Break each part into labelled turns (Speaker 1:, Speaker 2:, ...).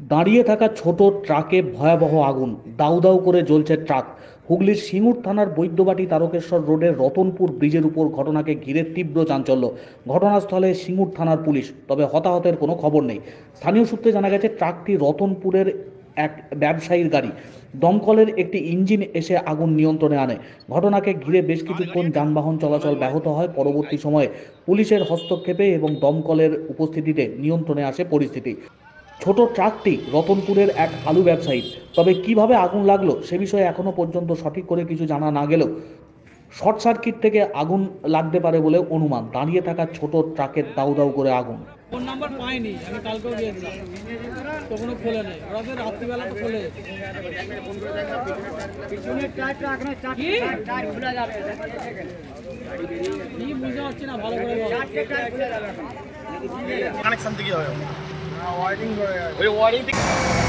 Speaker 1: দাঁড়িয়ে থাকা ছোট ট্রাকে ভয়াবহ আগুন, দাউ দাউ করে জ্বলছে ট্রাক। হুগলির সিঙ্গুর থানার বৈদ্যবাটি তারকেশ্বর রোডের রতনপুর ব্রিজের উপর ঘটনাকে ঘিরে তীব্র চাঞ্চল্য। ঘটনাস্থলে সিঙ্গুর থানার পুলিশ, তবে হতাহতের কোনো খবর নেই। স্থানীয় সূত্রে জানা গেছে ট্রাকটি রতনপুরের এক ব্যবসায়ীর গাড়ি। দমকলের একটি ইঞ্জিন এসে আগুন নিয়ন্ত্রণে আনে। ঘটনাকে ঘিরে বেশ কিছুক্ষণ যানবাহন চলাচল ব্যাহত হয়। পরবর্তী সময়ে পুলিশের হস্তক্ষেপে এবং দমকলের উপস্থিতিতে নিয়ন্ত্রণে আসে পরিস্থিতি। ছোট ট্রাকটি রতনপুরের এক আলু ব্যবসায়ী। তবে কিভাবে আগুন লাগলো সে বিষয়ে এখনো পর্যন্ত সঠিক করে কিছু জানা না গেলেও শর্ট সার্কিট থেকে আগুন লাগতে পারে বলে অনুমান। দাঁড়িয়ে থাকা ছোট ট্রাকের দাউ দাউ করে আগুন।
Speaker 2: ফোন নাম্বার পাইনি, আমি কালকেও গিয়েছিলাম, তখনও খোলে নেই। ওরা তো রাত্রিবেলা তো খোলে। কি বুঝতে পারছি না ভালো করে।
Speaker 3: কানেকশন থেকে হয় ওয়ারিং করে ওই ওয়ারিং থেকে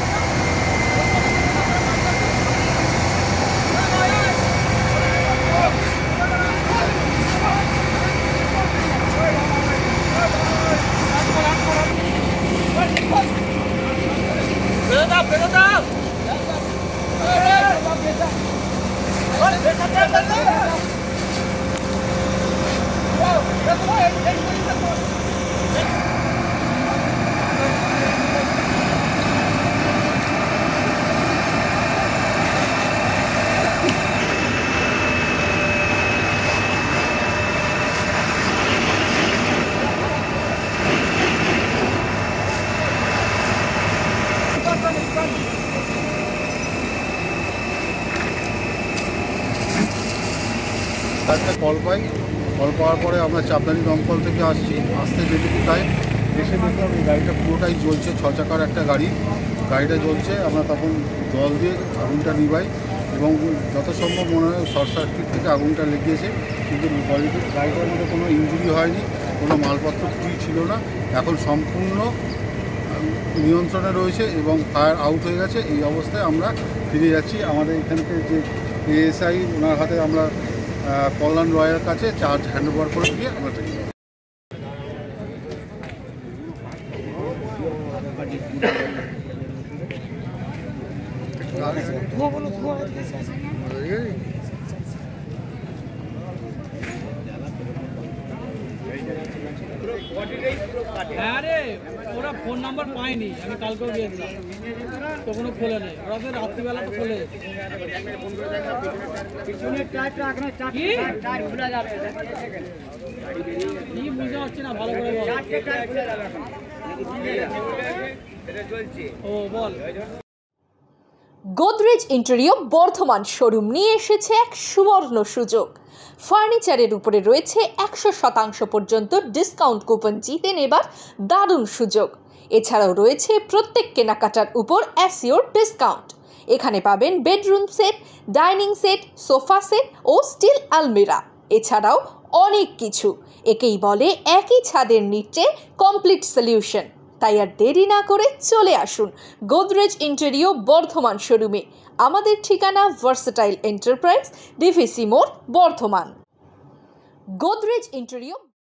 Speaker 4: একটা কল পাই। কল পাওয়ার পরে আমরা চাপদানি দমকল থেকে আসতে যেটুকু টাইম এসে দেখলাম এই গাড়িটা পুরোটাই জ্বলছে। 6 চাকার একটা গাড়িটা জ্বলছে। আমরা তখন জল দিয়ে আগুনটা নিভাই এবং যত সম্ভব মনে হয় শর্ট সার্কিট থেকে আগুনটা লেগেছে, কিন্তু গাড়িটার মধ্যে কোনো ইঞ্জুরি হয়নি, কোনো মালপত্র কিছুই ছিল না। এখন সম্পূর্ণ নিয়ন্ত্রণে রয়েছে এবং ফায়ার আউট হয়ে গেছে। এই অবস্থায় আমরা ফিরে যাচ্ছি আমাদের এখানকে যে এএসআই, ওনার হাতে আমরা কল্যাণ রয়ের কাছে চার্জ হ্যান্ডওভার করে দিয়ে আমরা চলে যাই।
Speaker 2: আরে ওরা ফোন নাম্বার পাইনি, আমি কালকেও গিয়েছিলাম, তখনও খোলে নেই। ওরা তো রাত্রিবেলা তো খোলে। কি বুঝতে পারছি না ভালো করে। ও বল।
Speaker 5: গোদরেজ ইন্টেরিয়র বর্ধমান শোরুম নিয়ে এসেছে এক সুবর্ণ সুযোগ। ফার্নিচারের উপরে রয়েছে 100% পর্যন্ত ডিসকাউন্ট কুপন জিতে নেবার দারুণ সুযোগ। এছাড়াও রয়েছে প্রত্যেক কেনাকাটার উপর অ্যাসিওর ডিসকাউন্ট। এখানে পাবেন bedroom set, dining set, sofa set ও স্টিল আলমিরা। এছাড়াও অনেক কিছু। একেই বলে একই ছাদের নিচে কমপ্লিট সলিউশন। তাই আর দেরি না করে চলে আসুন গোদরেজ ইন্টেরিয়র বর্ধমান শোরুমে। আমাদের ঠিকানা ভার্সেটাইল এন্টারপ্রাইজ, ডিভিসি মোড়, বর্ধমান। গোদরেজ ইন্টেরিয়র।